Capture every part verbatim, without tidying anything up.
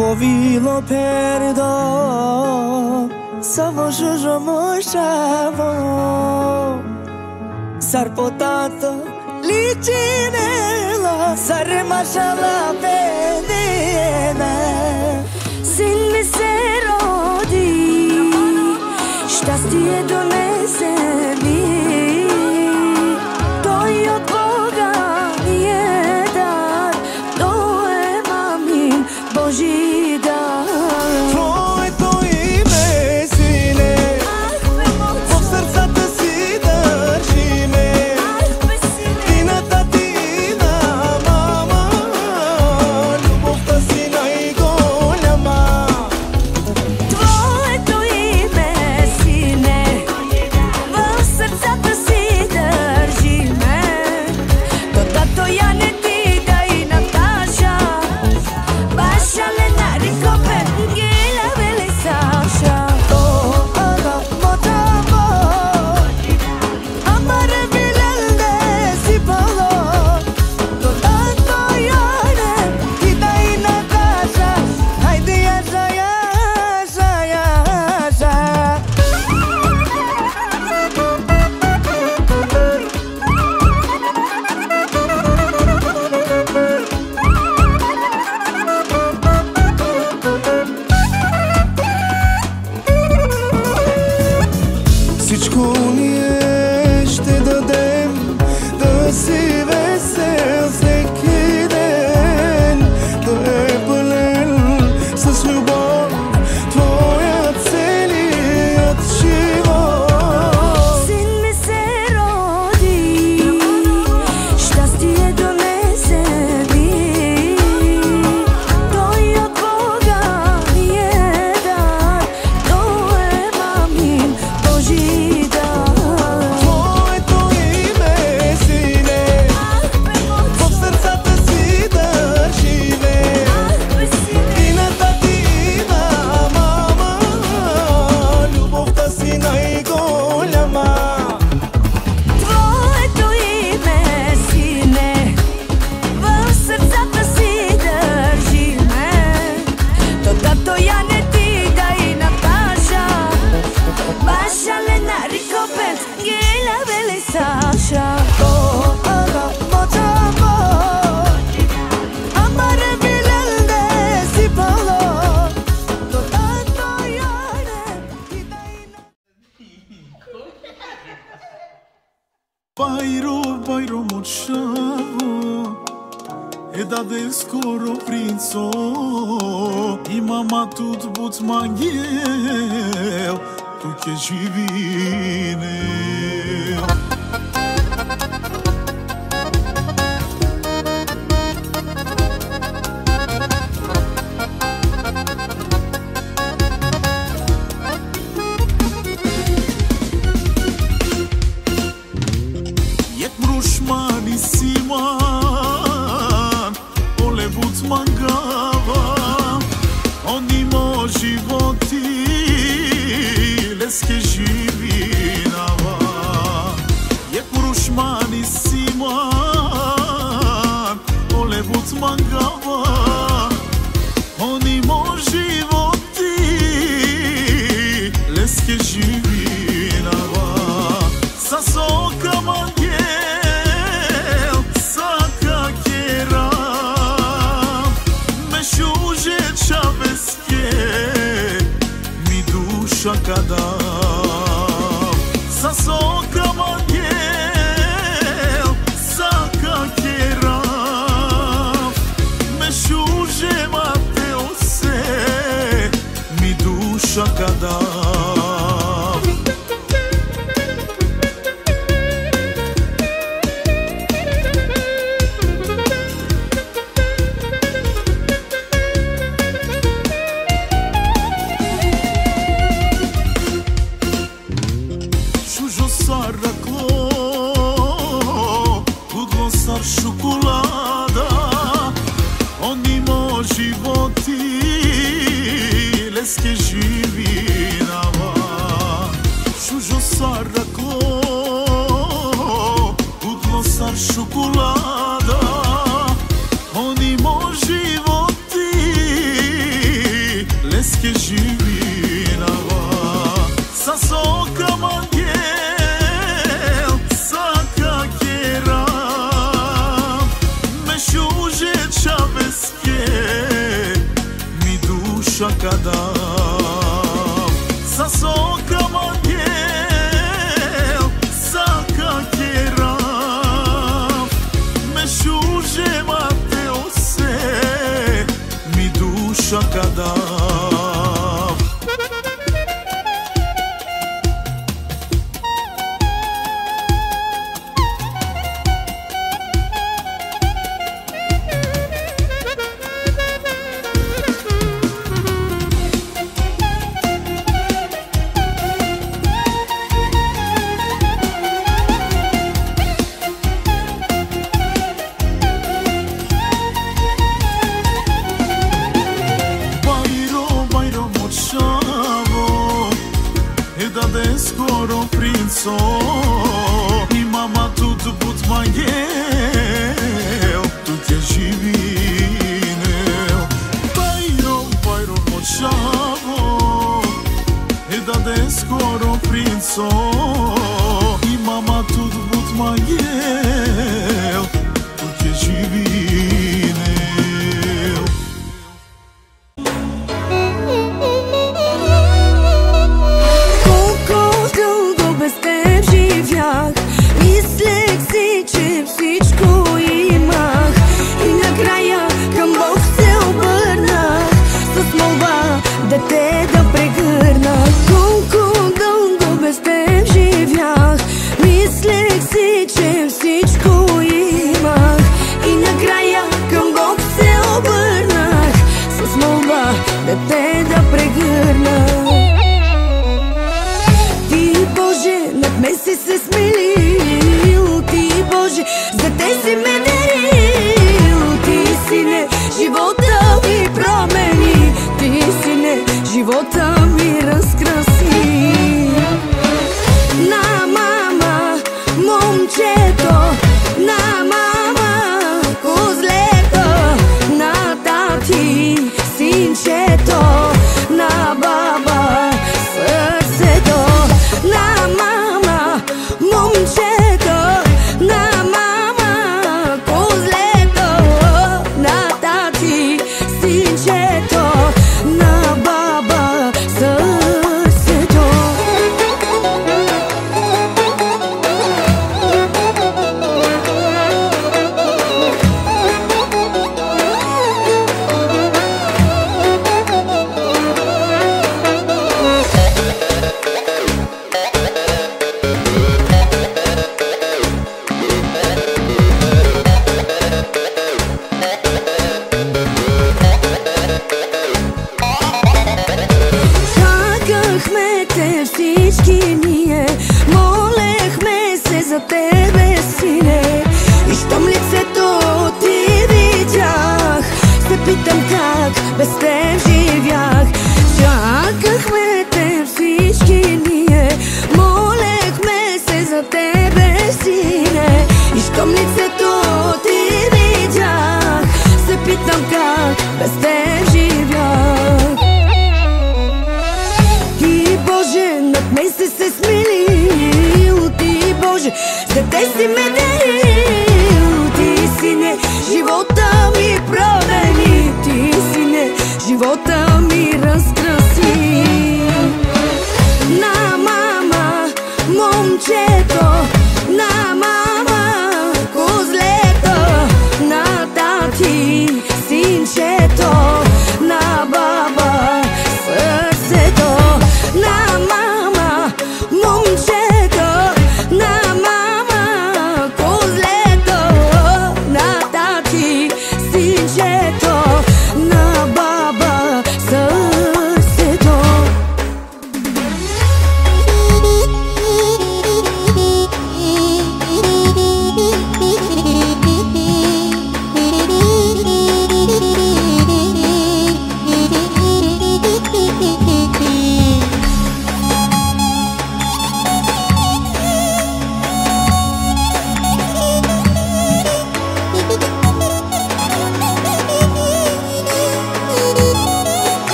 Movi lo perdo Savo shujo moshavo Sar potato licinela Sar mashala pedena Sin mi se rodi Šťastie donese mi To je od Boga je dar To je mamin Boží dar Tvoj to ime sine Po srca te si držime Ti na tatina mama Ljubov ta si najgoljama Tvoje to ime sine V srca te si drži me To tato ja ne ti da i Nataša Baša Lenari Kopen Gila veli Saša To aga motamo Amare bilelde si palo To tato jane Ti da i Nataša Hajde jaža, jaža, jaža Всичко ние ще дадем Да си весел всеки ден Да е пълен с любов Твоя целият живот Sin mi se rodi Šťastie donese mi To je od Boga je dar To je mamin Boží dar Твоето име сине В сърцата си държиме И на татина мама Любовта си най-голяма Твоето име сине В сърцата си държи ме То тато я не ти да и Наташа Баша Ленари Копен Гила вели Саша To aga motamo Amare bilelde si palo To tato jane Ti da i Bajro, bajro močavo E da de skoro princo I mama tut but manghel Tu che ci vine Jek mrush mani siman Ole but mangava Oni mo životi Leske živinava Jek mrush mani siman Ole but mangava Oni mo životi Leske živinava Sa soka manghel Saka kera Me shuže čaveske Mi duša kada Sa soka manghel Saka kera Me shuže mateo se Mi duša kada Shujo saraklo Kudlo sar šokolada Oni mo životi Leske živinava Shujo saraklo Kudlo sar šokolada Oni mo životi kadam Sa soka mandjel, sa ka kjeram Me shuže mate ose, mi duša kadam Skoro princo I mama tu të put ma jel Tu tje živine Bajro, bajro mo qavo E da de skoro princo I mama tu të put ma jel Tu tje živine Da te da pregърнах Ти, Боже, над мен си се смилил Ти, Боже, за те си ме дарил Ти, Сине, живота ми промени Ти, Сине, живота ми разкраси На мама, момчето На мама, козлето На тати Синчето, на баба, сърцето, на мама, момчето, на мама, козлето, на тати, синчето, на баба, сърцето.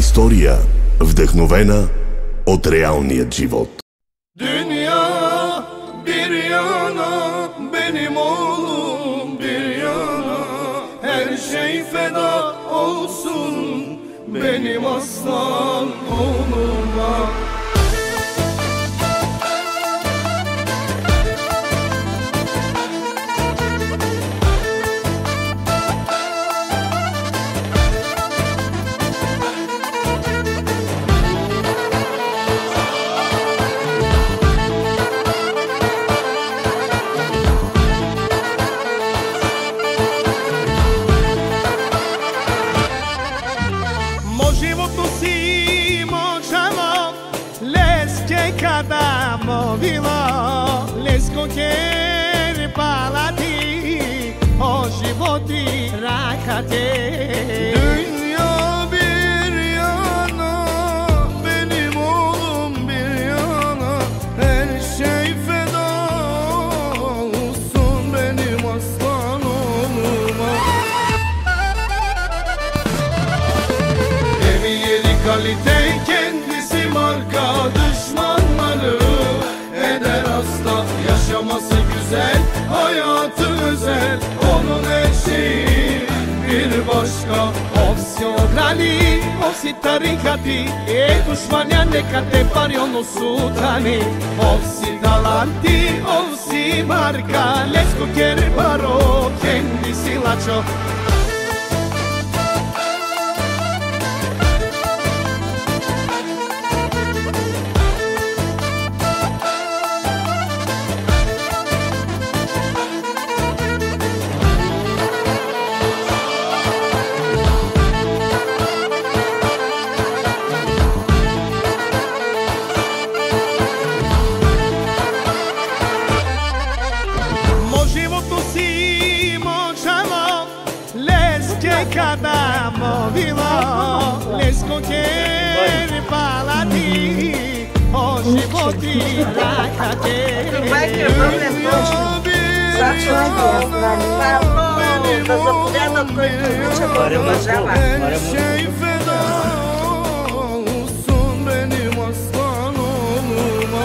история, вдъхновена от реалният живот. Dünya bir yana, benim oğlum bir yana. Her şey feda olsun benim aslan oğluma. Quer para ti, o životi rakate. Dünya bir yana, benim oğlum bir yana. Her şey feda olsun benim aslan oğluma. Evi yeri kalite, kendisi marka, düşmanları eder hasta. Yaşaması güzel, hayatı özel, onun her şeyi bir başka. Ovsi ograni, ovsi tarikati, e dušmanja neka te pari ono sutrani. Ovsi talanti, ovsi marka, lesko kere baro, kendisi lačo. Cada movilo, lesko quer para ti, o životi rakate. Vai que eu vou levar da zapowiada kończy agora eu vou já lá. Her şey feda olsun benim aslan oğluma.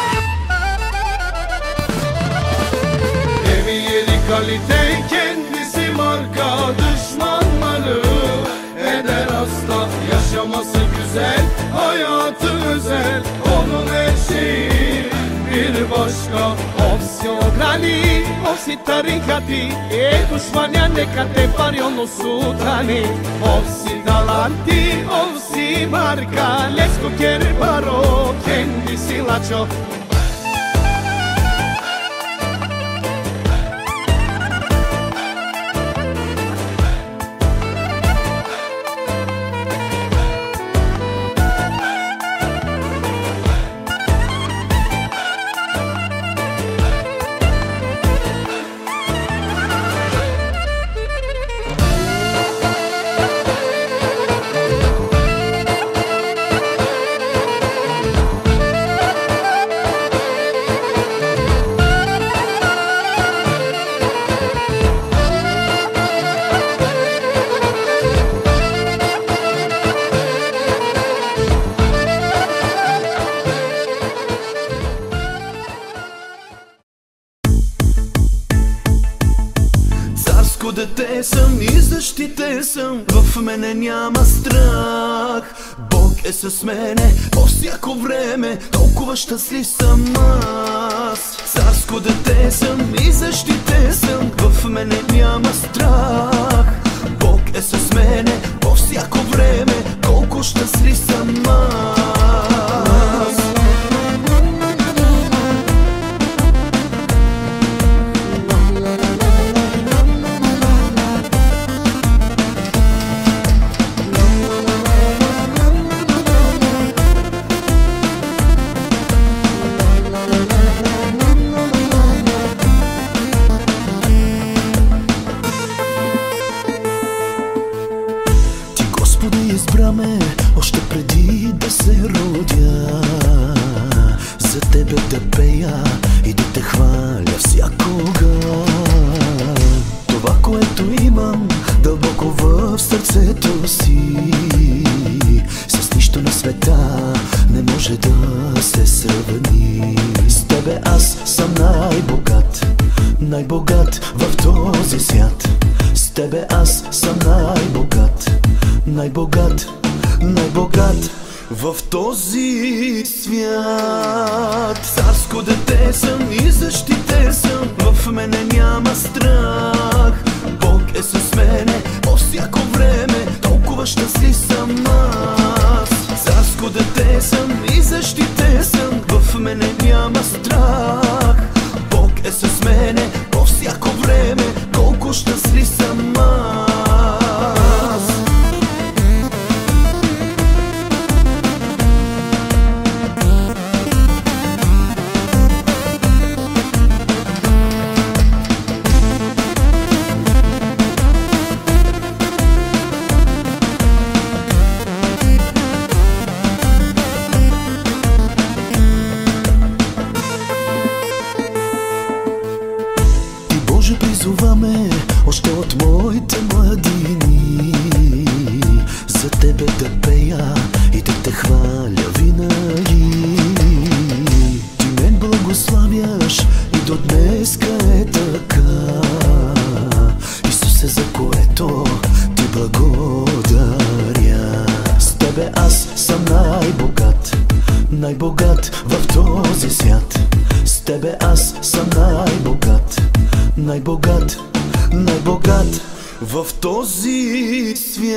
Evi yeri kalite, kendisi marka, düşmanları eder hasta. Yaşaması güzel, hayatı özel, onun her şeyi bir başka. Ovsi ograni, ovsi tarikati, e dušmanja neka te pari ono sutrani. Ovsi talanti, ovsi marka, lesko kere baro, kendisi lačo. Дете съм и защите съм, в мене няма страх. Бог е с мене по всяко време, толкова щастлив съм аз. Царско дете съм и защите съм, в мене няма страх. Бог е с мене по всяко време, колко щастлив съм аз. Избраме още преди да се родя, за тебе да пея и да те хваля всякога. Това, което имам дълбоко в сърцето си, света не може да се сравни. С тебе аз съм най-богат, най-богат в този свят. С тебе аз съм най-богат, най-богат, най-богат в този свят. Царско дете съм и защитен съм, в мене няма страх. Бог е с мене по всяко време, толкова щастлив съм аз. Царско дете съм и защитен съм, в мене няма страх. Бог е с мене по всяко време, колко щастлив съм аз. Призоваме още от моите младини за тебе да пея и да те хваля винаги. Ти мен благославяш и до днеска е така. Исусе, за което ти благодаря. С тебе аз съм най-богат, най-богат в този свят. С тебе аз съм най-богат, най-богат, най-богат в този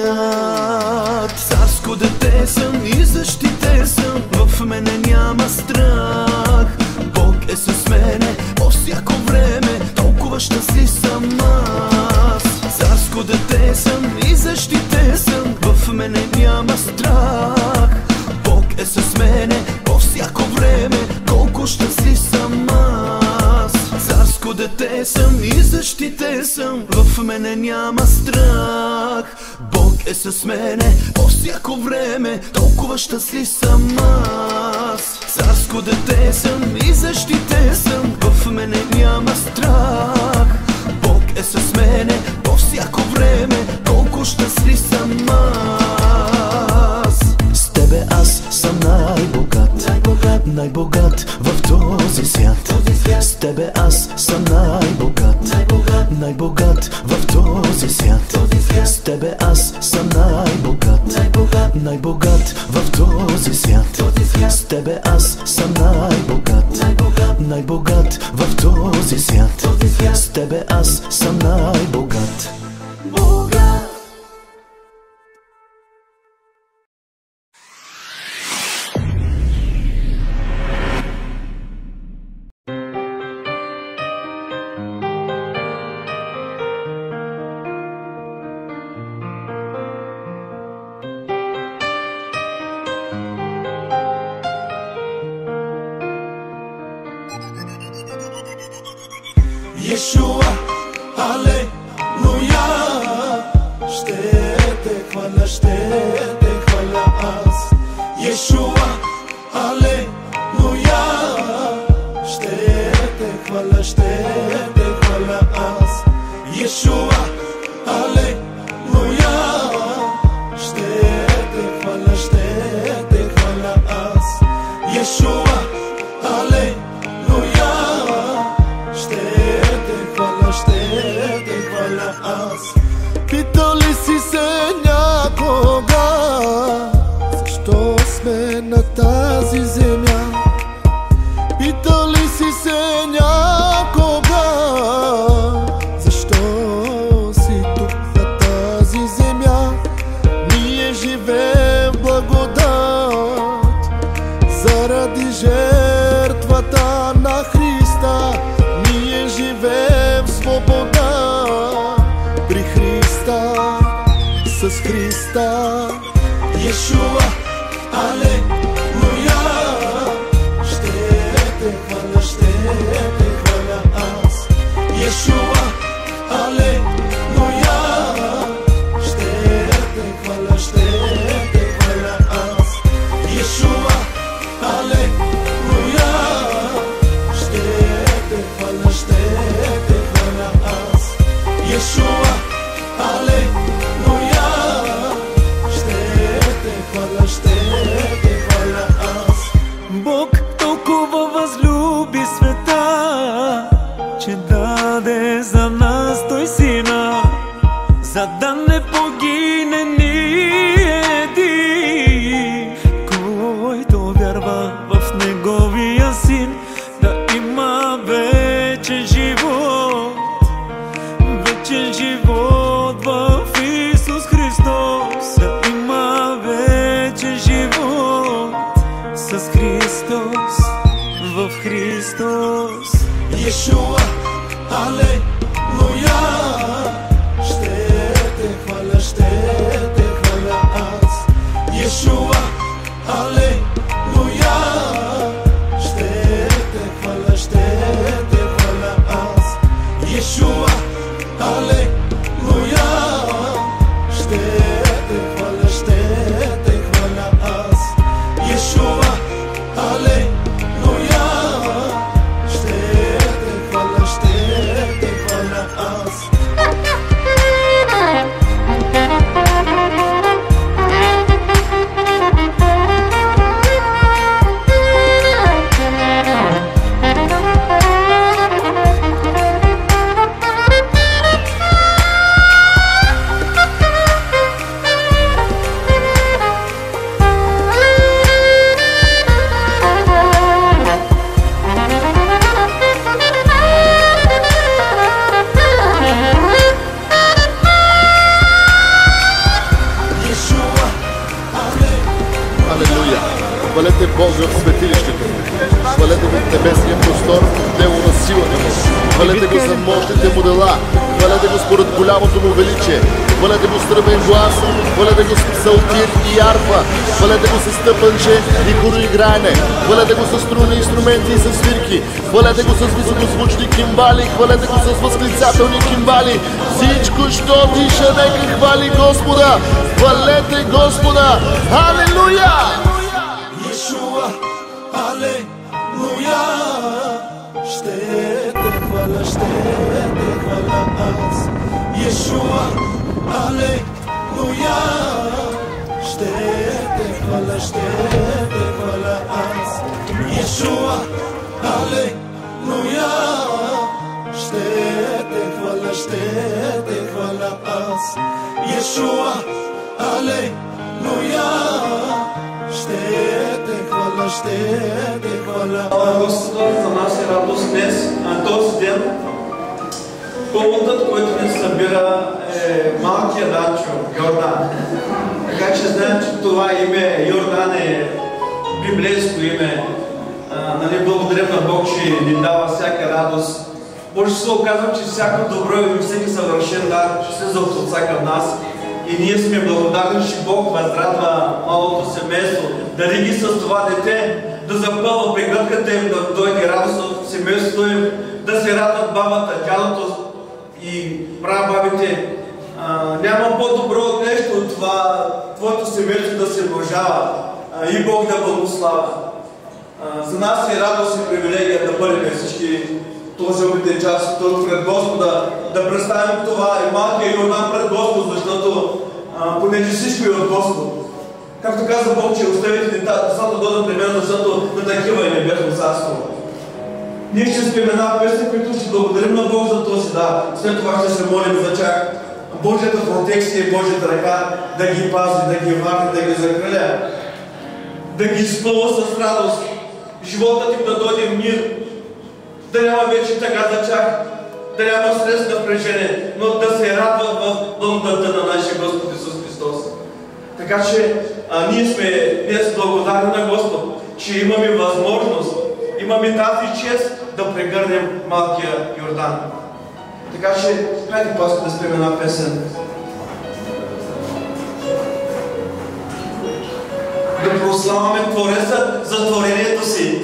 свят. Царско дете съм и защитен съм, в мене няма страх. Бог е с мене по всяко време, толкова щастлив съм аз. Царско дете съм и защитен съм, в мене няма страх. Бог е с мене по всяко време, колко щастлив съм аз. Царско дете съм и защитен съм, в мене няма страх. Бог е с мене по всяко време, толкова щастлив съм аз. Царско дете съм и защитен съм, в мене няма страх. Бог е с мене по всяко време, колко щастлив съм аз. С тебе аз съм най-богат, най-богат, най-богат в този свят. С тебе аз съм най-богат, най-богат, най-богат в този свят. С тебе аз съм най-богат, най-богат, най-богат в този свят. С тебе аз съм най-богат, най-богат, най-богат в този свят. С тебе аз съм най-богат. Yeshua, Alleluia. Ще те хваля, ще те хваля аз. Yeshua, Alleluia. Ще те хваля, ще те хваля аз. Yeshua, Alleluia. Ще те хваля, ще те хваля аз. Yeshua, Alleluia. Ще те хваля аз. Питал ли си се някога защо сме на тази земя? Питал ли си се някога защо си тук на тази земя? Ние живеем в благодат заради жертвата на Христа. Ние живеем в свобода при Христа, с Христа. Yeshua, Alleluia. Ще те хваля, ще те хваля аз. Yeshua, Alleluia. Ще те хваля, ще те хваля аз. Yeshua, Alleluia. Ще те хваля, ще те хваля аз. Yeshua, Alleluia. Ще те хваля, ще те че даде за нас Той Сина, за да не погине ни един, който вярва в Неговия Син, да има вечен живот, вечен живот в Исус Христос, да има вечен живот с Христос, в Христос. Иешуа, алелуя, ще те хваля, ще те хваля аз. Иешуа, алелуя, ще те хваля, ще те хваля аз. Иешуа, алелуя, ще те хваля, ще те хваля аз. Иешуа, алелуя, ще те хваля, ще те хваля аз. Хвалете Бога в светилището, хвалете го в небесния простор, в дело на силата му, хвалете го за мощните му дела, хвалете го според голямото му величие, хвалете го с тръбен глас, хвалете го с псалтир и арфа, хвалете го с тъпанче и хороиграене, хвалете го с струни инструменти и с свирки, хвалете го с високозвучни кимбали, хвалете го с възклицателни кимбали. Всичко, що диша, нека хвали Господа, хвалете Господа, алелуя! Иешуа, алелуя, ще те хваля, ще те хваля аз. Иешуа, алелуя, ще те хваля, ще те хваля аз. Иешуа, алелуя, ще те хваля, ще те хваля аз. Иешуа, алелуя, ще те хваля, ще те хваля. Господа, за нас е радост днес, на този ден. Поводът, който ни събира, е малкият Данчо, Йордан. Така че знаем, че това име Йордан е библейско име. А, нали, благодарим на Бог, че ни дава всяка радост. Може да се оказва, че всяко добро и всеки съвършен дар ще слиза от Отца към нас. И ние сме благодарни, че Бог възрадва малото семейство, дари ги с това дете, да запълва прегръдката им, да дойде радост от семейството им, да се радват бабата, дядото и прабабите. Няма по-добро нещо от това, твоето семейство да се множава и Бог да благославя. За нас е радост и привилегия да бъдем всички този обиден час тук пред Господа, да представим това и малкия Йордан пред Господ, защото а, понеже всичко е от Господ. Както каза Бог, че оставите децата да дойдат при мен, защото на такива е небесно царство. Ние ще спомена песни, които ще благодарим на Бог за този дар. След това ще се молим за чак Божията протекция и Божията ръка да ги пази, да ги върне, да ги закриля, да ги изпълва с радост, животът им да дойде в мир, да няма вече тъга за чак, да няма стрес на напрежение, но да се радва в благодата на нашия Господ Исус Христос. Така че а, ние сме днес благодарни на Господ, че имаме възможност, имаме тази чест да прегърнем малкия Йордан. Така че, хайде паска да спеем една песен. Да прославяме Твореца за творението си.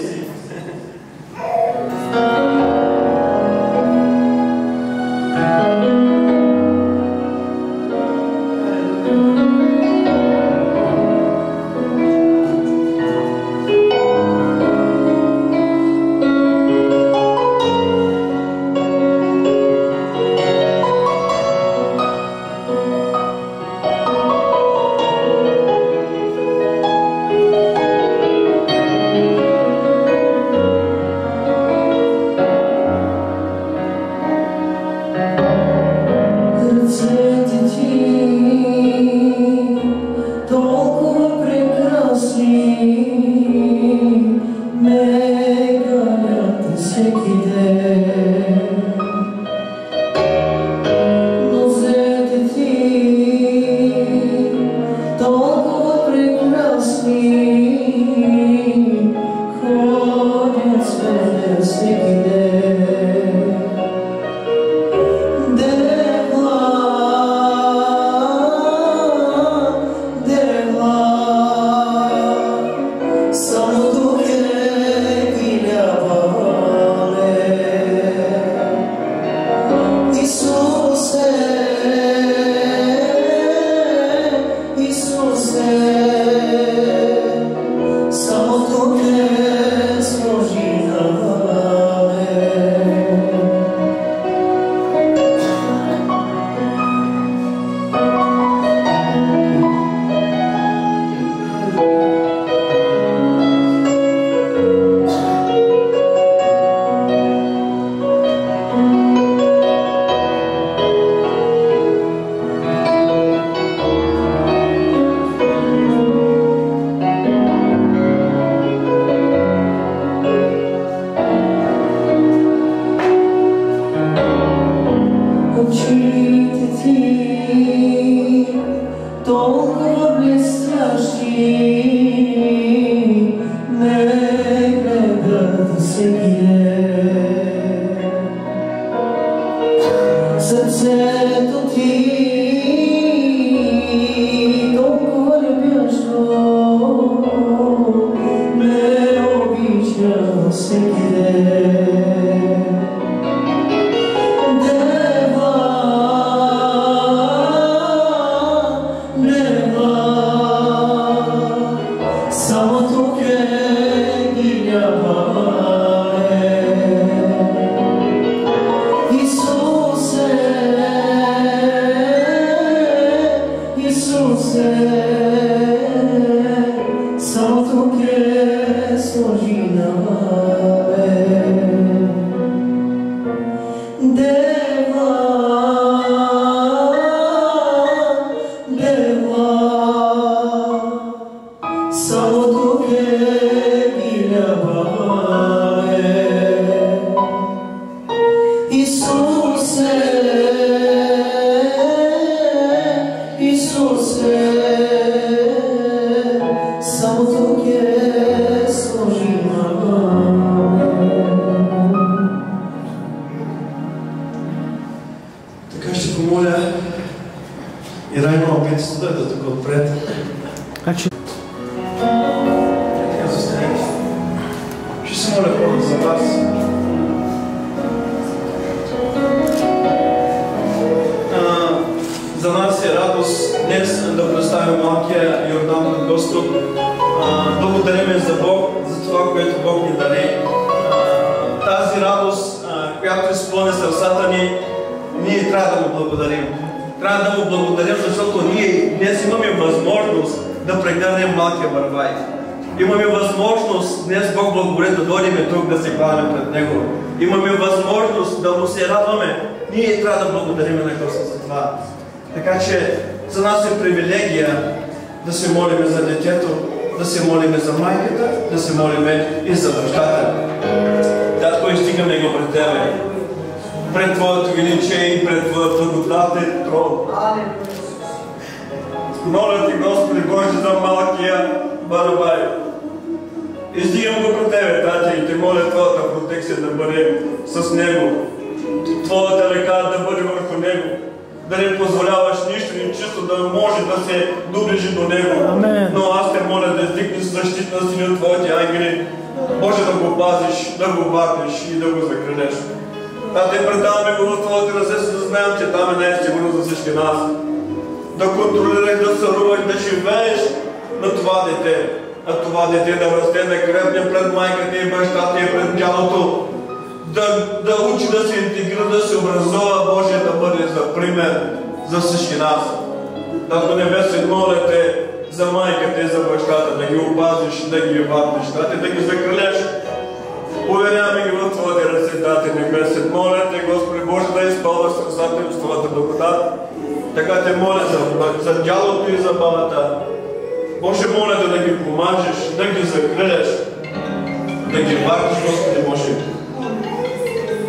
да ги върнеш, Господи Боже.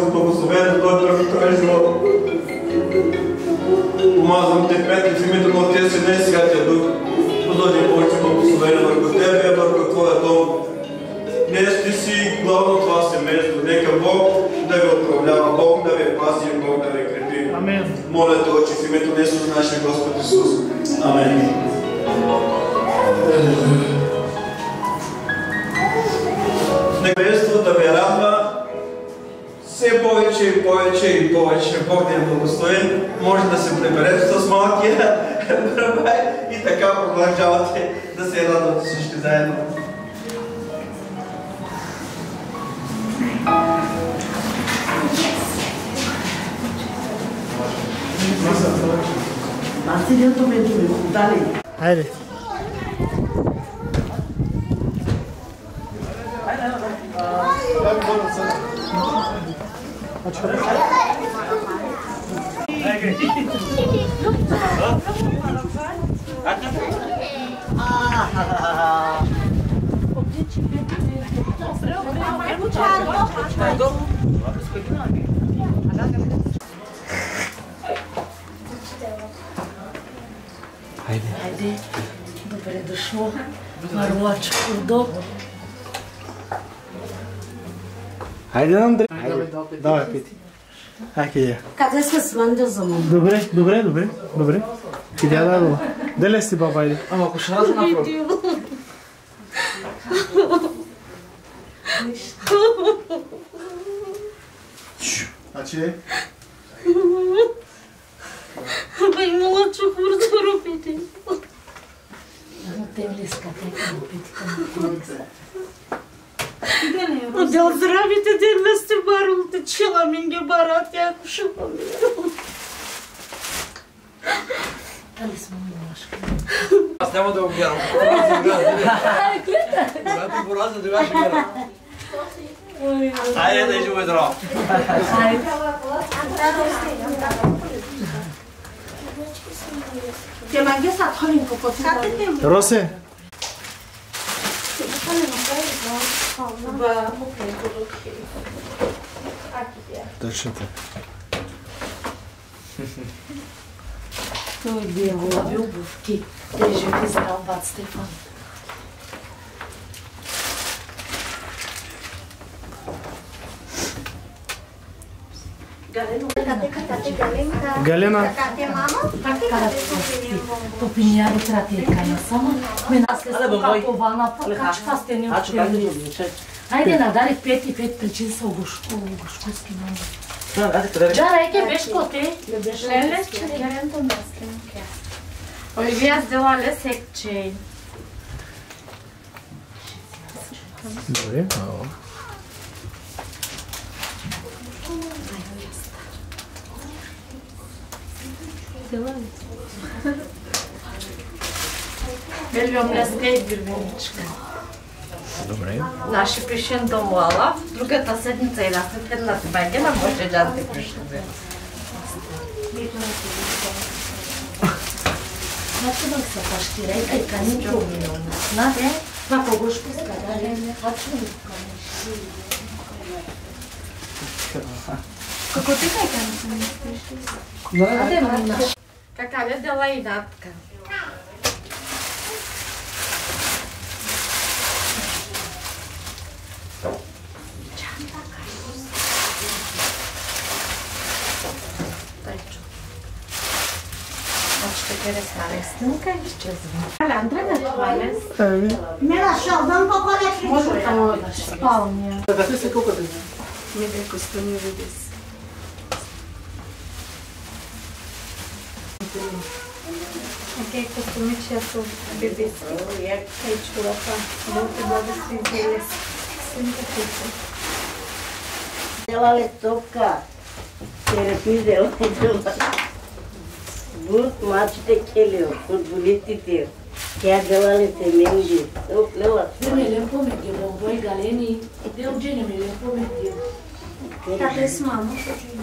бъде благословен до този твой живот. Помазвам те, Петри, в името на Отец и на Святия Дух. Подължи повече благословение върху тебе, върху твоя дом. Днес ти си главно това семейство. Нека Бог да ви управлява, Бог да ви пази и Бог да ви крепи. Амен. Моля те, Отче, в името на Исус, нашия Господ Исус. Амен. Нека да ви радва все повече и повече и повече. Бог да е благословен. Може да се приберете с малкия барабай и така продължавате да се радвате всички заедно. Хайде. Хайде. Хайде. Добре дошло. Марлачко, удобно. Хайде, Андрей. Давай, Пети. Хайде. Къде сме с Вандя за мама? Добре, добре, добре, добре. Идея да дала. Деле си, баба, иди. Ама ако ще раз направо. Значи? Бе, имала чухур да робите. Но те влиска, те към опитика на колеса. Отдел здравите ден ме сте барулте, чела минге барате, ако ще помира. Дали сме милашка? Аз няма да го гледам. Когато пораза, тогава ще гледам. Хайде да живе здраво. Те манге са отхолин кокоци. Росе. Точно така. Той би е ловил обувки. Те живи здрав бат Стефан. Галена. Топиняри трати каня само. Мене сте скакувана, кач пастени отхвили. Айде надари пет и пет причин са огушкуски много. Джара, еке беше коте? Леле, чекеренто мислим. Оливия сдела лесек чейн. Добре, мало. Бельвам леска и гървеничка. Добре. Наши пишем до Муала. Другата седмица и наследната багена може да те пишем. Значи да се пащирай, и кани проминал. Знаде, това когошко скадаре, хачо ли канеши. Како ти кај кани се мислиш? Аде, мамаш. Кака ли дела и датка? Снимка и изчезва. Андре, не това е лес. Еми. Мила, шалдам по-колек ли? Може да спалния. Да ти се колко ти? Не бе костюми види си. Окей, костюми, чиято бебески. Ей, чурапа. Бог те благослови за лес. Снимка ти. Дела летовка. Терапия дела. Бурт мачите келио, футболистите. Тя дела ли се менди. Лела. Не лепо ме ги бомбой галени. Дел джене ме лепо ме ги. Така е с мамо.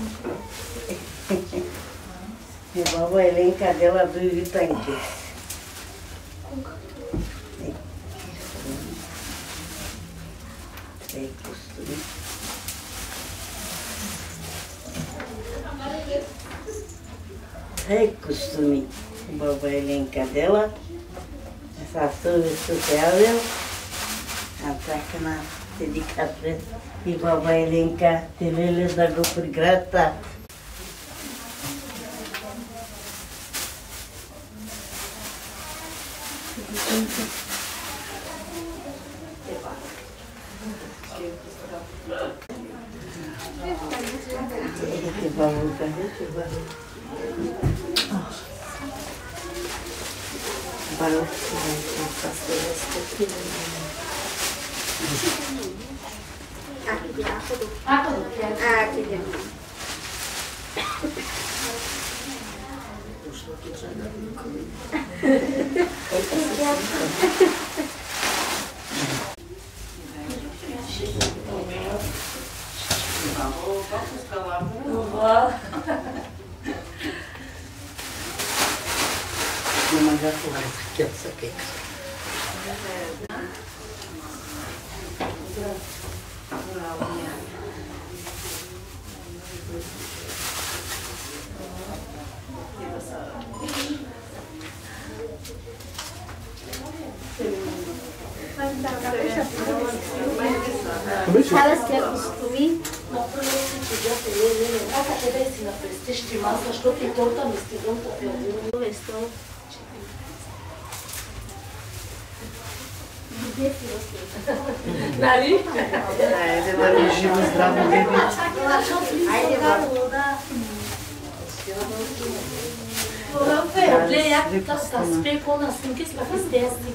Баба Еленка дела до витанки. Ей, костуми. Hai costumi, baba Elenca dela, essa sua social, até que na dedicação e baba Elenca telele da por grata. Mama já foi aqui, essa aqui. Sabes que costumi? No proleti già te le le a che dai si na prestesti ma sa sto ti torta mi sti un po' più Questo. Dali? Ajde, da živimo zdravo bebić. Ajde, da. Vabbè, lei ha sta speco na sinke sta festesti.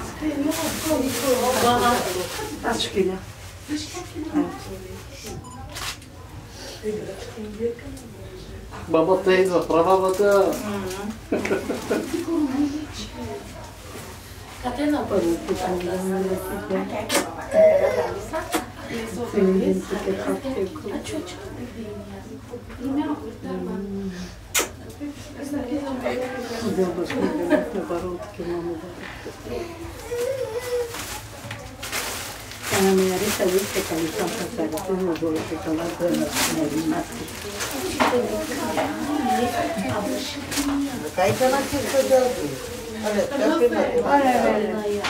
Acho que já. Baba teyze, prava bata. Catena un po' di Она меня рисовала, как они там поставили, ну, было как она прямо на римаске. Какая-то она тихо делает. Olha, tá filmando. Olha, velho.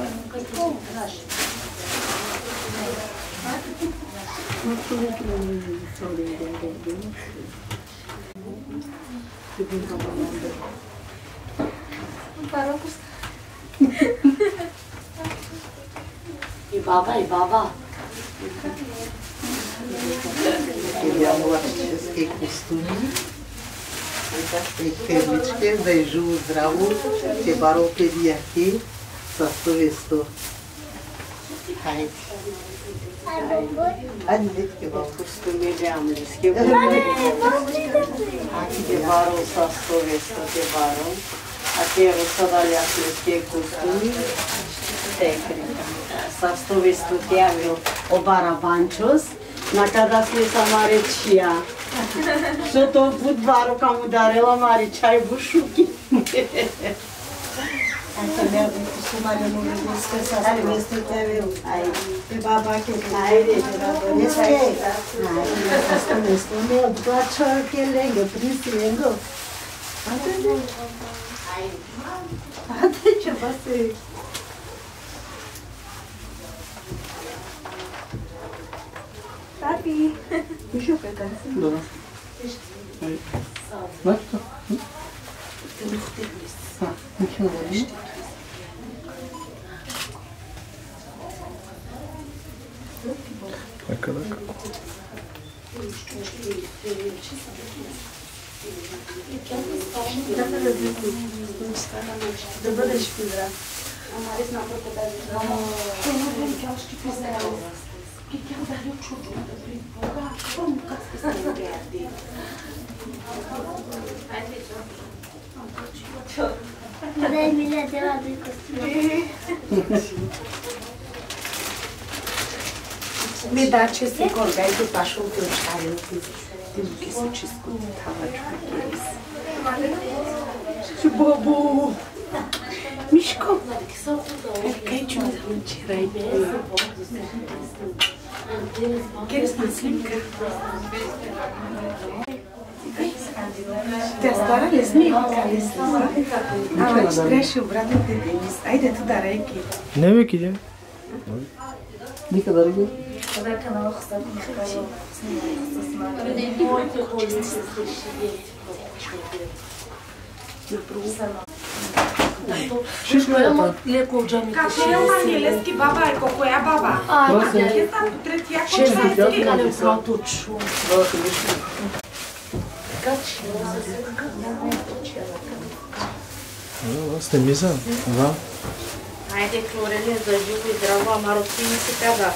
Parou com E baba, e baba. Queria amor, que costume. Fermičke, da je živo zdravo, te baro pedi aqui, sa sto vesto. Hajde. Hajde, vidite vam. Costume ljanske. Aqui te baro sa sto vesto, te baro. A quero só dar ljanske costume. Técnica. Sa sto vesto te avio o barabančos, na kada sme sa marečia. Što to put baro kam udarila Maričaj bušuki. Anche me su Mario non mi stessa sa questo te avevo. E baba che Ajde. Jeste. Ajde, questo questo ne odbačo che lengo prisiengo. Ajde. Ajde, ce basi. Papi. Еще какая-то. Да. Знаешь что? А, ничего, да? Так, так. Да бъдеш пизра. Ама рез на пропадали. Що не вем как ще пизра. Che ti ho dato un ciuccio per il poco, come un cazzo che stai perdi. Dai, mi le devo due costumi. Mi da ce se corgai de pașul pe ușare, din că se ce scutava ciuperis. Și bobu. Mișco. Că aici nu cerai. Queres mais slimka? Te starali smijali ste se. A već treši obratite Denis. Ajde tu da reki. Ne mi idem? Nikada reki? Reka na ovo sad nekako Шишко е тоа. Леко джамите. Kako je manje leski baba je kako je baba. А, Je tam tretija ko Шест leski. декале салтучу. Качи. Сте миза? Да. Ajde, Florelie, za živu i zdravu, a Marocini si kada?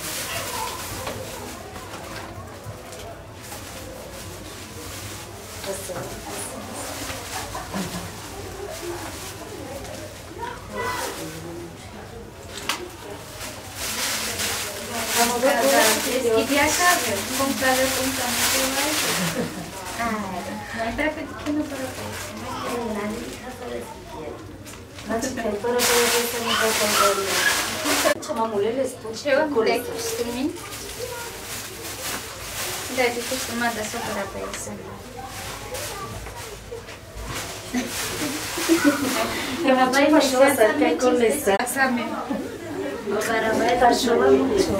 Deschid ea carne, cum trebuie cum să nu fie mai mai trebuie de chină fără pește. Ce mamulele spun? Ce eu de costumi? Da, de costuma de sopra pe ese. Ela vai mexer essa que é começar. Sabe? Agora vai dar chuva muito.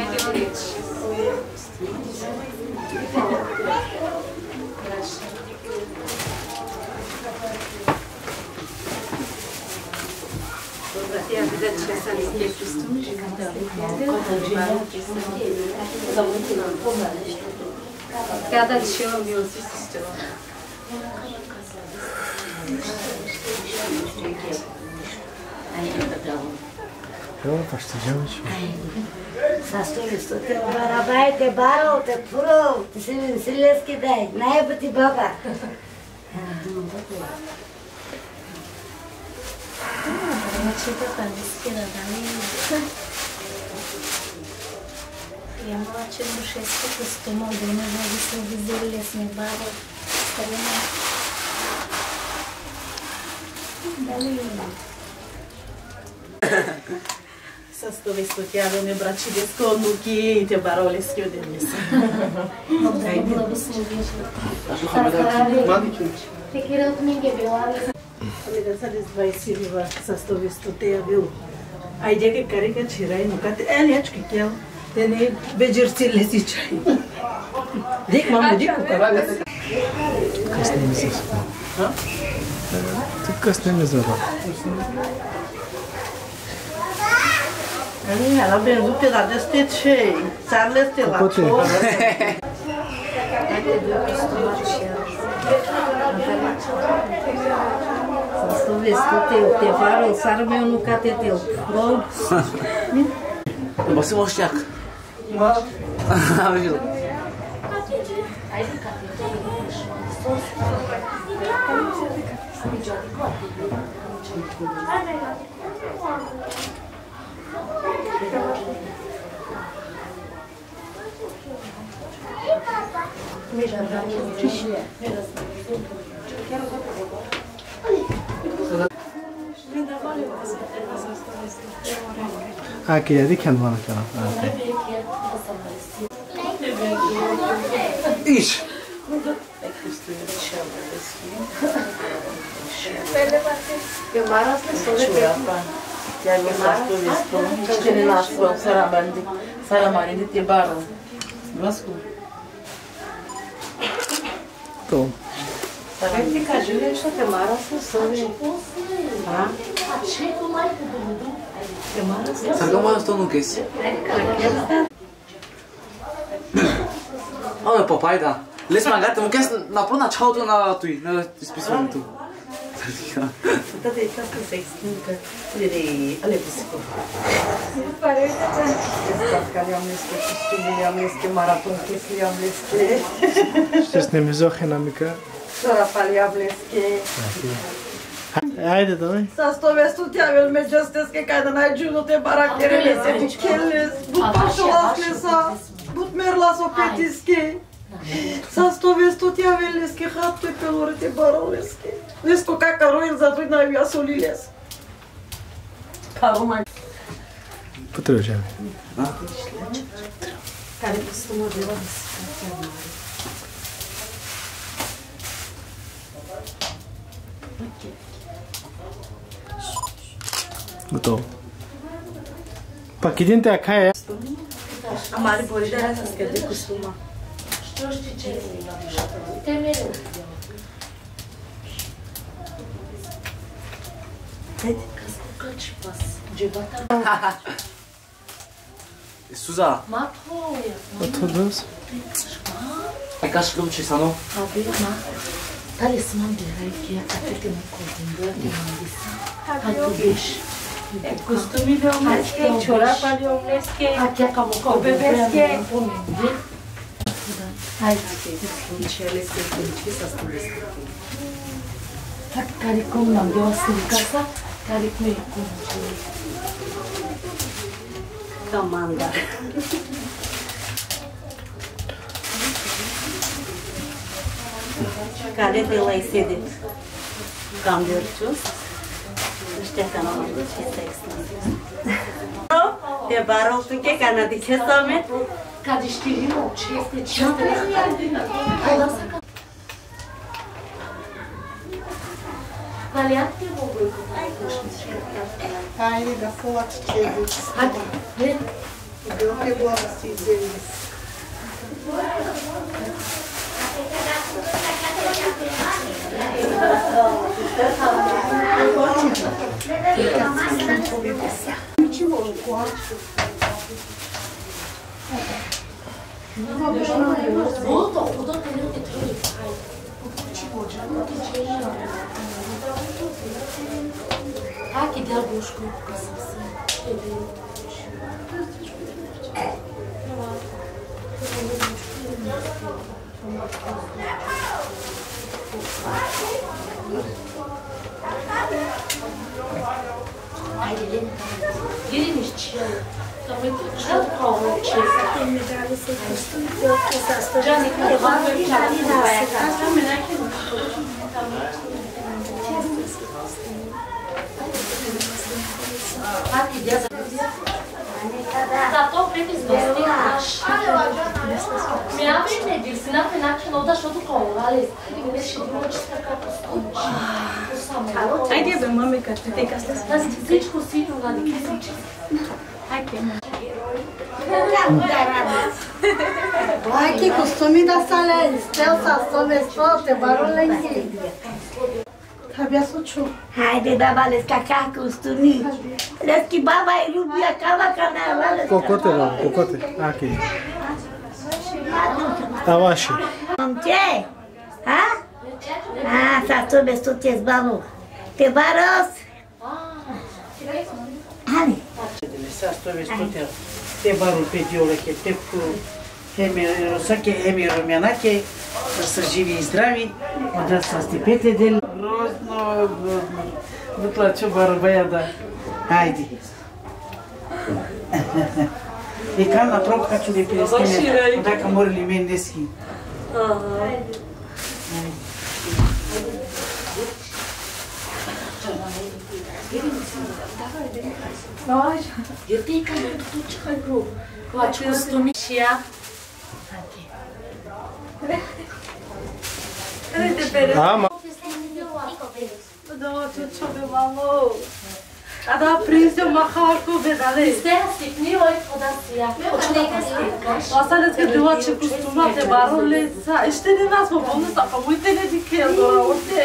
Ia vedeți ce s-a listit costumul și cam de Cada de eu mi-o zis ceva. Evo, pa što želiš? Sastoji su te barabajke, barov, te purov, ti si leski daj, najbolji baba. Machita parece da Dani. Я младше мужчинский костюм, а дома зависла визели с небава. Старина. Дали. Să stovi studiado ne braci de sconuchi te barole schio de mis. Te quero comigo белави. Amiga, sa desvai silva sa stovi studia viu. Ai de que carica tirai no cate. É net que que tene bejerțile zicai. Dic mamă, dic cu carală. Kas ne misliš? Ha? Tik kas ne mi zara. Ali, ela benzu pe da deste cei. Sarle este la Cote. Să stovi studia te varo sarme nu cate teu. Bom. Ba se moșteac. Ma. Ha, che è di che non è Iş. Eu maras ne sole pe apa. Chiar mi s-a spus că ce ne las cu sara bandi, sara mare de te baro. Vascu. To. Sara ti ca jule și te maras ne sole. Ha? Te maras ne Să gămă asta nu chesi. Ome, papai, da. Les mai gata, mă chesi na plona ceau tu na tu, na spisul tu. Da de ta să se extincă de ale psico. Pare că Esta care am este costumul, am este maraton, chestii am este. Ще не ми зохена мика. Sora pali am este. Ajde, давай. Sa sto vestu ti avel me justeske kada najđuno te barakterele se dikeles. But pašolasle sa, but merla so petiske. Sa sto vestu ti aveleske hapte pe lore te baroleske. Lesko kaka roin za tuj najvija soliles. Karo mai. Potrzebuję. Care costumul de la Готово. Пак един тя кая. Ама ли бори да я с къде костюма? Що ще че? Те мере. Хайде, казко качи пас. Джебата. Суза. Ма твоя. Отходос. Ai ca și lumci să nu? Abia ma. Talisman de reikia, atât în cuvânt, de mandisa. Hai tu beși. Costumile omleske, ciorapale omleske, bebeske. Hai, înțeleske, ce să spuneți? Care cum n-am eu în casa, care cum e cum. Comanda. Care de la sede? Cam de orcios. Știa că n-am avut ce sex. Te barou tu che ca na de ce same? Ca de știi eu ce este ce este. Hai lasă ca. Valiat te vou voi. Hai, da foto ce diz. Hai, vem. Eu te vou assistir. Aqui deu a busca. Ai, Helena, gelin işçi. Tabii ki çok kavga Tem medalha sem costume, eu que essas coisas. Já me levaram e já me Aqui deu da to pretis vestiš. Mi abre nedir, si na penači no da što tu kolale. Veš bilo čista kako stoči. Ajde be mami kad ti te kasne. Da si всичко синьо на дикисичи. Ajde. Ai, que costume da sala, stel sa stove stote, barolenki. Habia suchu. Haide, baba, les caca costumi. Les que baba e rubia cava canela. Cocote lá, cocote. Aqui. Avashi. Ce? Ha? Ah, sa stove stote zbavu. Te baros. Ani. Sa stove stote. Te barul pe diole, che te cu Хеми хеми румянаки, да са живи и здрави, да са стипете дел. Грозно, да плачу барбая да. Хайде. И кам на пробка чу да перескине, така морали мен дески. Eu tenho que ir tudo de caiu. Eu acho que eu me chia. Ah, mas Da, ce ce be mamo. A da prins de maharku be dale. Ste sipni oi podacia. Asta le că dua ce costuma te barole. Este de nas mă bun să fac uite ne dică doar uite.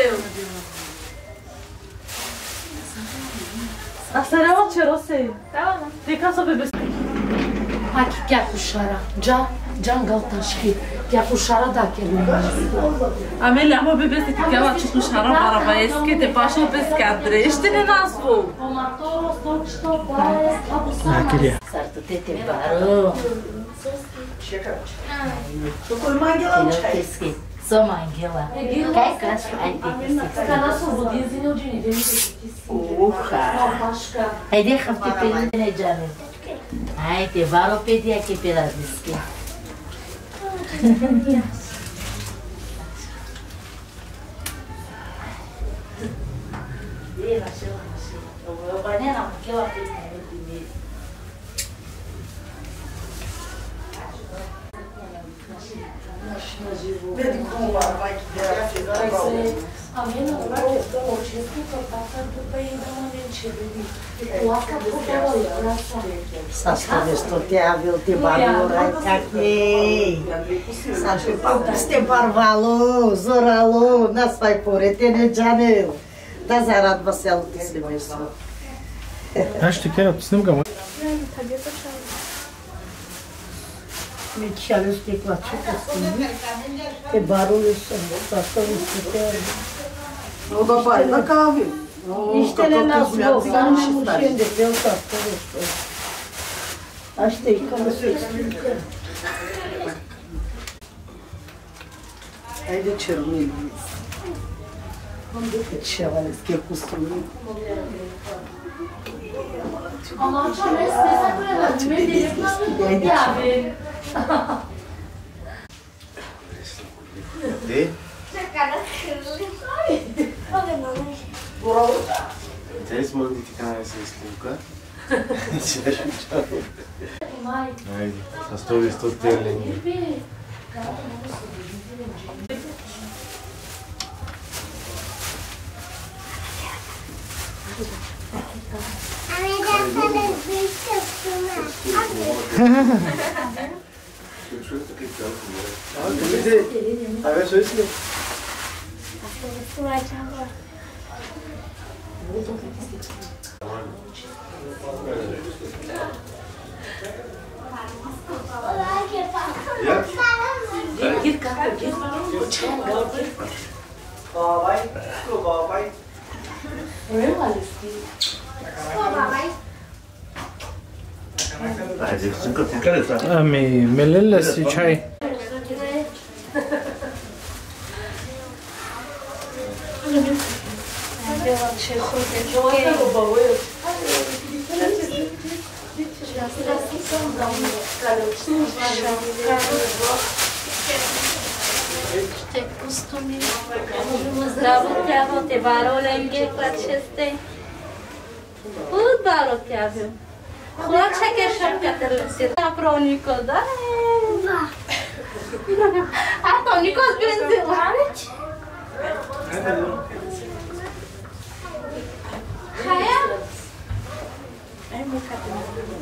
Asta era ce rose. Da, de ca să bebe. Aqui que a puxara. Já Jungle taşki. Ya pușara da kelime. Amelia, mă bebe să te ela ce pușara barabaesche te pașo pe scadre. Ești de nas vo. Tomatoro stoc što baje. Aquele. Sarto te te baro. Tu coi manghela não te Sou manghela. Cai cacho ai te te. Kana slobodinzinho de nível. Uha. Ai de khafti pele ne jane. Ai te baro pedi aqui pela disque. Eu banana, porque eu aprendi primeiro. Vede como vai que der. A mene по-често така тука идемо нечебени. Лака по-бела и краса. Сашко, што те авил ти барура, каке? Сашко, сте барвало, зорало, на свај порете не джанел. Да зарадва селото семејство. Аз ще кера, снимка. Ми чале сте клачука сни. Те баруле сам, састави сте. Но баба, на кави. Нищо не нас го, само мушен де пел састави сте. Аз ще и кама се изпилка. Айде черни. Чавалески костюми. Ама че не сте закрена, ме директно не тяви. Де? Дали си може да ти кажа с изклюка? Ще да шуча. Айде, остави сто терлени. A ver, soy este. Gir kako, gir. Čega, gir. Babay, ko babay. Rema li sti. Ами, мелела си чай. Ще костюми. Здраво трябва те баро ленге клачесте. Пут баро тявил. Хлача ке шапка терлесе. Направо нико да. А то нико сбензила. Хая? Ай муката.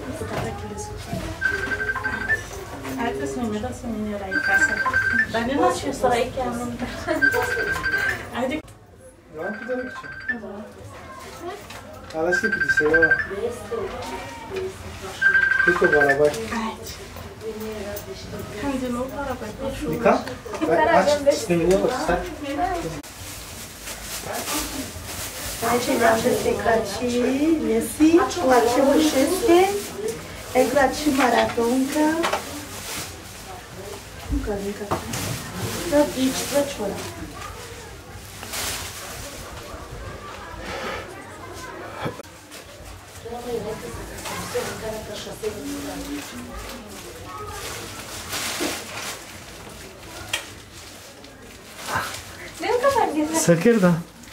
Айде сме да се не рай каса. Да не ночи с райки амин. Айде. Лампи да рече. Ала си пити се ева. Тук барабай. Хайде много барабай. Вика? Аз сними него, стар. Aici ne-am desfăcut și Messi, clace Mușesche, e clace Maratonca. Încă, încă. Da, aici, plăciura. Sakir da.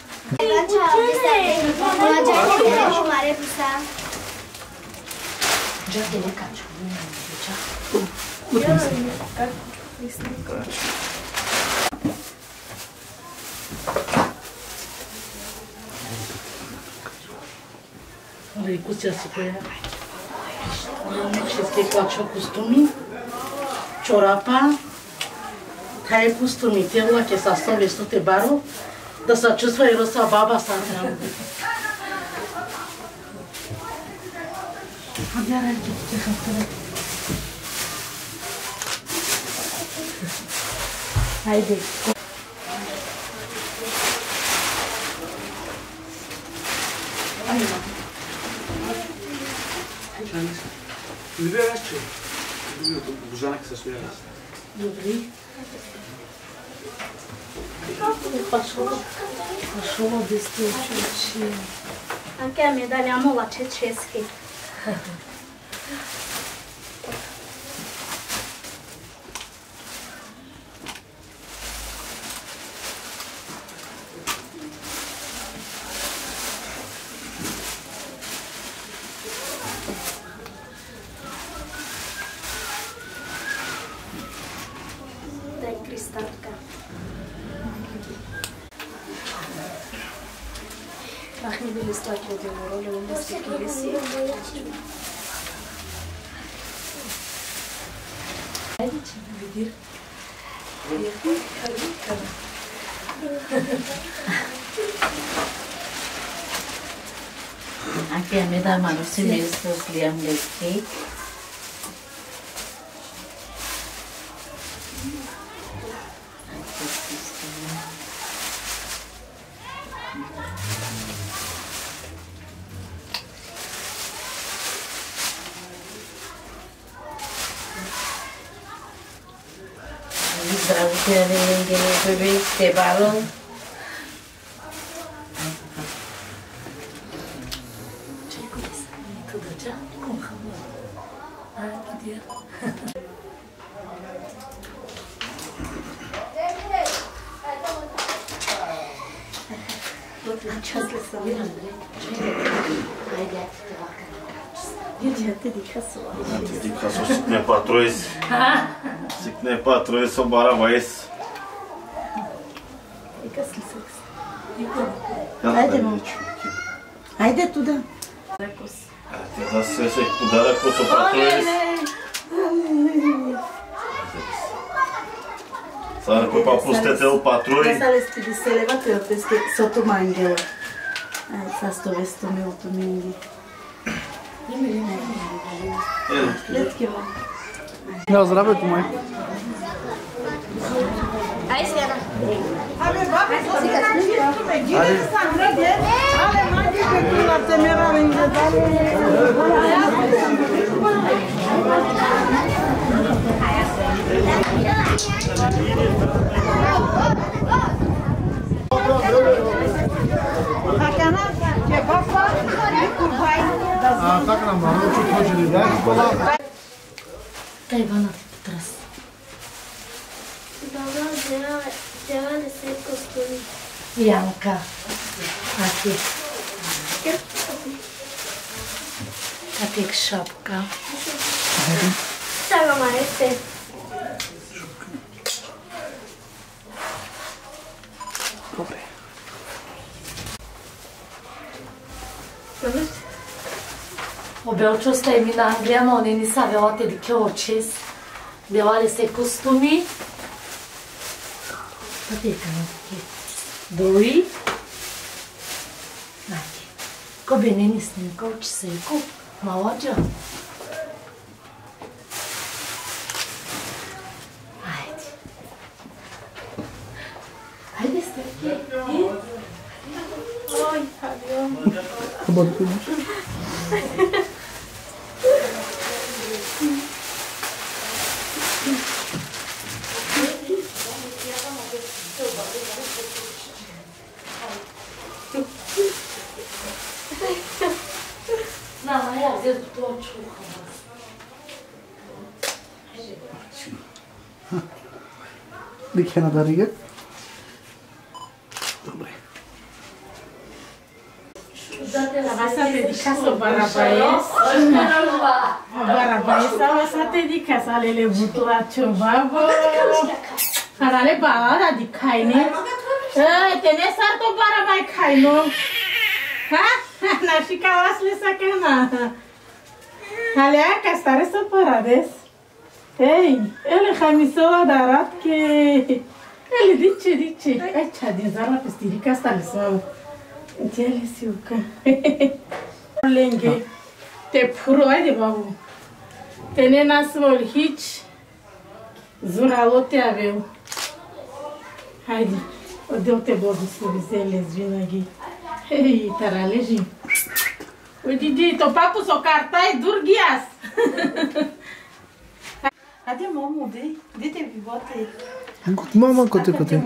Ricuția se pe ea. Ce face costumi, ciorapa, care costumi, te lua că s-a stat vestul te baru, dar s-a cius fără rosa baba s-a neam. Abia rage, ce haftă. Haide. Liberați ce? Bujana că se suia. Добрый. Пошел. Пошел без толчи. Anche a me daliamo la ceceschi. Dai cristalca. Ahmedele stake de orole unde se chilesi. Aici, vidir. Aqui a me dá mano se mesmo liam daqui. Zdravotně bebê té balon. Dedica să o sicne patroiz. Sicne patroiz să o baravaiz. Haide, mă. Haide tu, da. Te da să se cu dara cu să patroiz. Să pe papustete o patroi. Essa leste de se levanta eu penso que só tu mangela. Ai, sa sto vesto meu tu mingi. Let's go. Ja, zdravie tu maj. Hai, Siana. Ale babi, to si kad tu me gine sam rade. Ale magi ke tu la temera ringe dale. Hakana, ke papa, ku vai. A tak nam malo čo chodili dať bola. Kaj Ivana teraz? Baba взяла да се костюми. Janka. A ty? A ty šapka. Сега ма este. Dobre. Obeočo ste mi na Anglijama, oni nisa velate di keočes. Devali se kostumi. Pa te kana take. Doi. Nake. Ko be neni snimka uči se ko. Malađa. Ajde. Ajde Stefke. Oj, adios. Kabor tu imaš? Mama, ja zjedu to čuhala. Dikhe na darige. Dobre. Ava sa te dica so barabaes. Barabaes ava sa te dica sa lele butla chobabo. Harale bara dikhai ne. Eh, tene sar to barabai khai no. Ha? Na shikawas le sakana. Halea ca stare să parades. Ei, ele hamisou adarat que ele dice dice. Ai cha din zara pestirica asta le sau. Ele siuca. Lenge. Te puro ai de babu. Tene nasvol hiç. Zuralote aveu. Haide. Odeu te bodu să vizeles vinaghi. Ei, taraleji. Uite, di, to papu so cartai durgias. Ade momu, dei, dite bibote. Mama, kote, kote.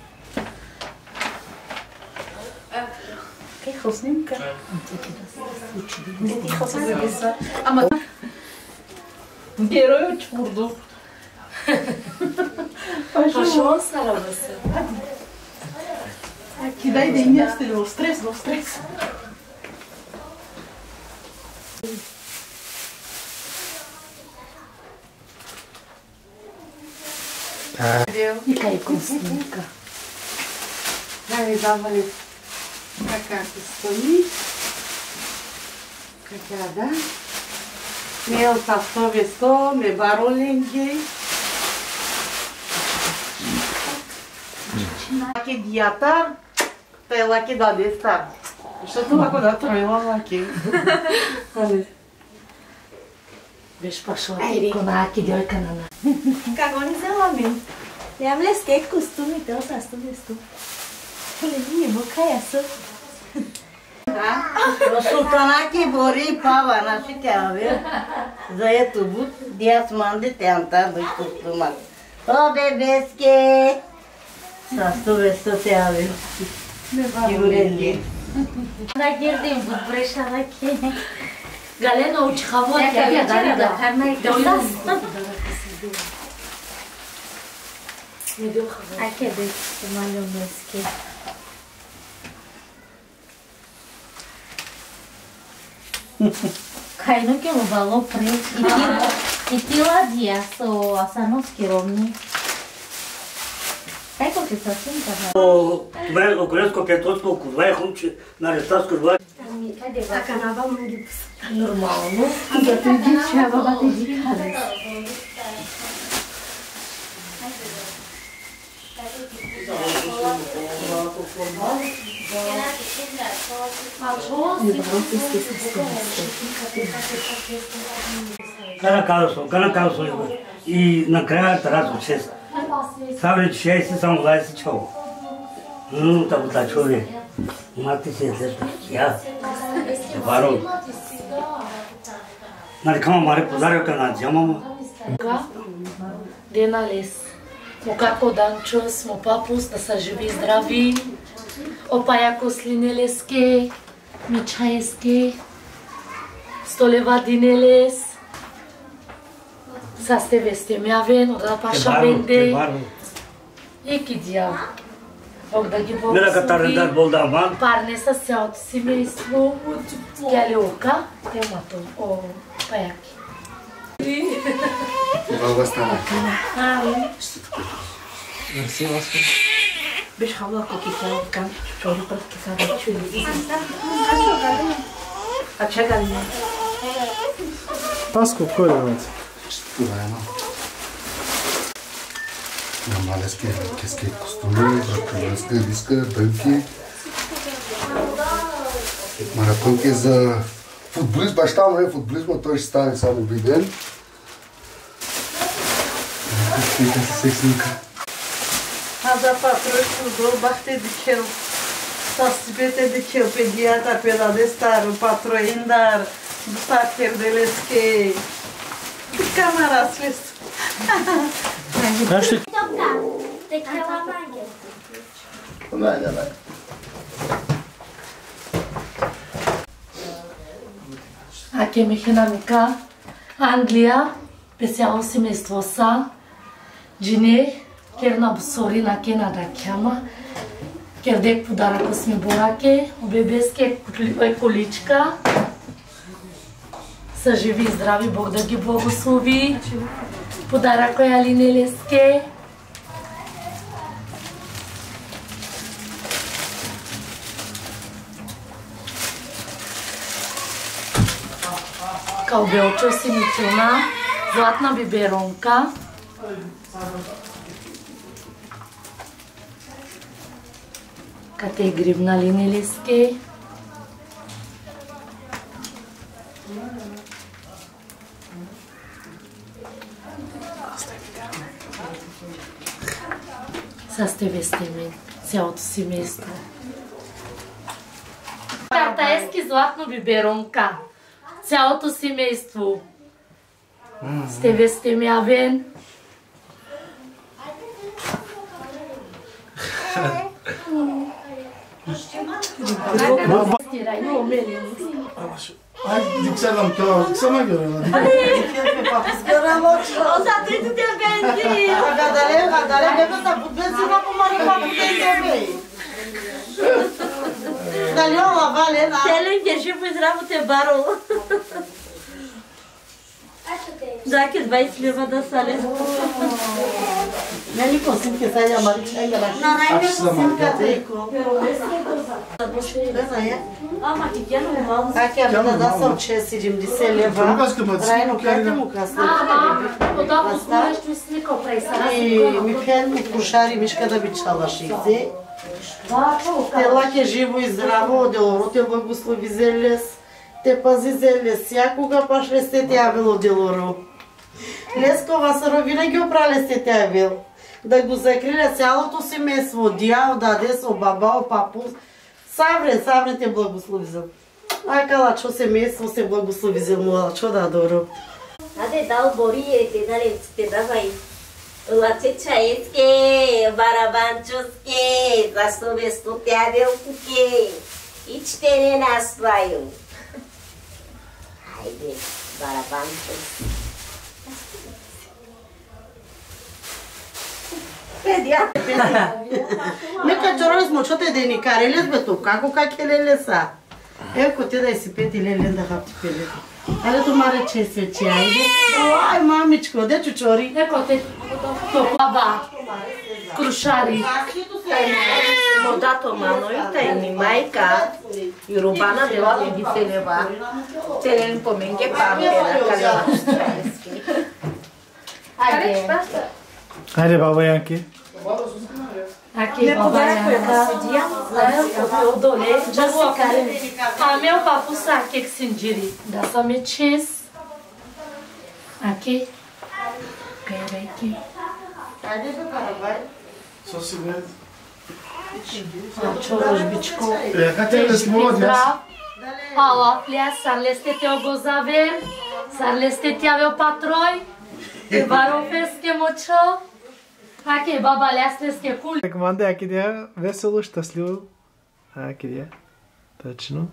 Kaj hosnimka? Dite hosnimka. Ama Geroju čurdu. Pašo sarava se. Aqui dai de ineste los tres, los tres. E cai com snimka. Hai, dava-lhe Така ти стои. Така да. Мел састове сто, ме бароленги. Лаки диатар, те лаки да дестар. Защото ако да троила лаки. Виж пашла ти конаки дойка на на. Како ни залами? Нямам ли скек костюмите, састове сто? Лени не мокая са. Султанаки бори пава наши тяве. За ето буд, диас манди тянта дой костюмат. О, бебеске! Састове сто тяве. Юренди. Да гирдим буд брешараки. Галена учи хаво, тя бия дари да. Дълна. Аке да се малю меске. Кайно ке му бало пред. И ти ладия со асановски ровни. Како ти съвсем така? Това е околеско-петоцко козва е хрумче на рестарско жва. Така на баба ги пуска. Нормално. Зато иди, че баба те ги халес. Кара казо, кара казо и накрая таразо шест. Савре шест и само двайсет чого. Ну, тако та човек. Мати се след я. Варо. Нали кама маре подаръка на джамама. Дена лес. Му како данчос, му папус, да са живи и здрави. Опа яко слинелеске, мичаеске, столева динелес. Са сте весте мявен, ода паша бенде. Еки дяв. Бог да ги благослови. Парне са цялото семейство. Тя ли ока, темато. О, паяки. Благостана. Мерси, Васко. Биш хала коки тя кан, чори пред кисада чули. А че галина? Паско, кой е ваце? Това е едно. Намалески кески костюми, бракалеска, диска, дънки. Маратонки за футболист, баща му е футболист, но той ще стане само виден. Каските си сексинка. А за патройство дол бахте дичел. Сасибете дичел педията педаде старо патроиндар. Бахтер делеске. Камара свест. Кажете. Такава магия. Давай, давай. Аке механамика, Англия, песяло семейство са, джине, керна бусорина кена да кяма, кердек подарък сме бораке, бебеске количка, са живи и здрави, Бог да ги благослови, подарък е Алинелеске, кълбелчо си митюна, златна биберонка, кате грибна линелеске, са сте вестемен, цялото семейство. Картаески златно биберонка. Цялото семейство. Сте вестемявен. Dikselam to, diksema göre. Sgoramo o sa ti tu te vendi. Gadale, gadale, bebe ta budesi na pomari pa budesi. Dali ova vale na. Tele que je fui zdravo te baro. Даке двайсет лева да сале. Не ни косинки сега я марича я На најме косинка теко. Ама ти ќе не мал. Аке ја да да сам седемдесет лева. Рајно кајте му касна. Подобно што слика преј сара. И Михаил му кушари мишка да би чалашице. Тела ќе живо и здраво, делоро те благослови зелес. Те пази зелес, сјакога паш лесте те јавило делоро. Лескова саро винаги опрале се те јавил. Да го закриле цялото семејство, дијао, даде со бабао, папу. Савре, савре те благословизел. Ај калачо семејство се благословизел му, чо да доро. Аде дал борие, те дале, те давај. Лачечајске, барабанчоске, застовесто тјавелкуке. Ичте не насвају. Ајде, барабанчос. Нека чорали смо, чо те да ни карелес бе то, како каке лелеса? Еко те да си пети лелен да хапти пелето. Але то маре чесе че, ајде. Ај, мамичко, де чучори? Еко те, то баба, крушари. Модато манојта и ми мајка, и рубана дела би се лева. Целен поменге пампера, калела чајски. Ајде. Ајде, баба Јанки. Аке баба Јанка. Од доле, да се карем. А meu papu saque que sindiri. Da sa me ches. Aque. Peraí que. Ајде бе карабај. Со сигурно. Чораш бичко. Ја кате да смолодјас. Ала, пля, сарлесте те огозавер. Сарлесте тјаве патрой. Те варофеске мочо. Аке баба ляслеске кул. Команда аки дија весело, штастливо. Аки дија. Точно.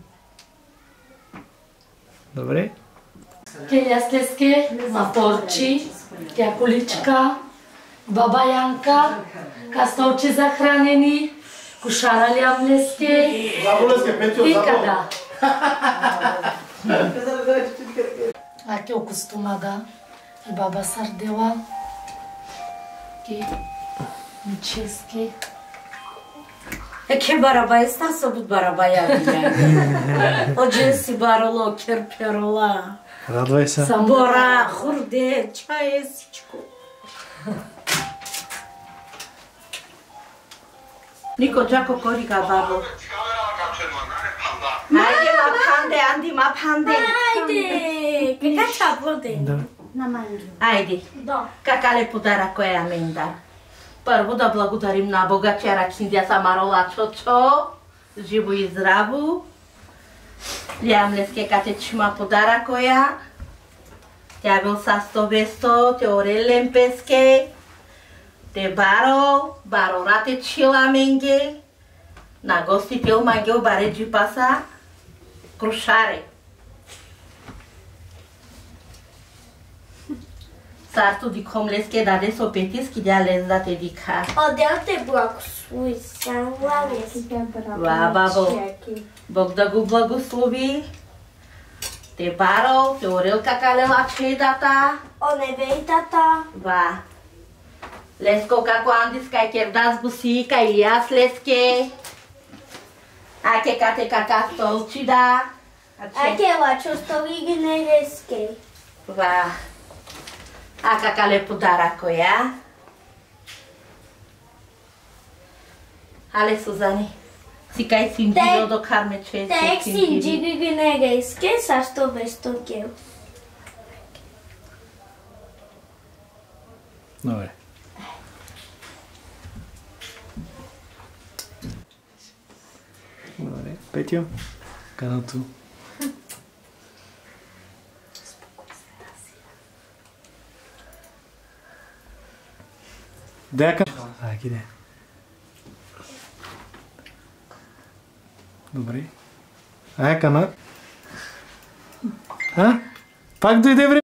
Добре. Ке ляслеске, моторчи, ке куличка, баба Јанка, кастовчи захранени, кушара лјамлеске. И када. Аке окустумада. И баба Сардела. Ке мическе. Ке барабај стаса буд барабаја бија. Оđe си бароло керперола. Радвај се. Бора, хурде, чајесичко. Нико джако корига бабо. Ајде ма панде, анди ма панде. Ајде, кака чаплоде? На манги. Ајде. Какале подарак која мен да. Прво да благодарим на Бога, че ракиндија самарола чочо, живо и здраво. Лјамлеске кате чима подарак која. Тя бил састовесто, те орелен песке. Те баро, баро рате чила менге. На гостител мангел баре джипаса. Крушаре. Сарто диком леске даде со петиски дја лез да те дика. Одел те благослови, сама леске. Ва, бабо. Бог да го благослови. Те баро, те орелка калела чедата. Оне вејтата. Ва. Леско како андиска кердас буси, кај јас леске. Аке кате кака столчи да. Аке лачо столи ги не леске. Ва. А какале подарак која? Але Сузани, си кај синџиро до карме често Тек синџири ги не леске, сашто весто гел. Добре. Добре. Петјо, канату. Дека. Ајде иде. Добре. Ај канат. А? Пак дојде време.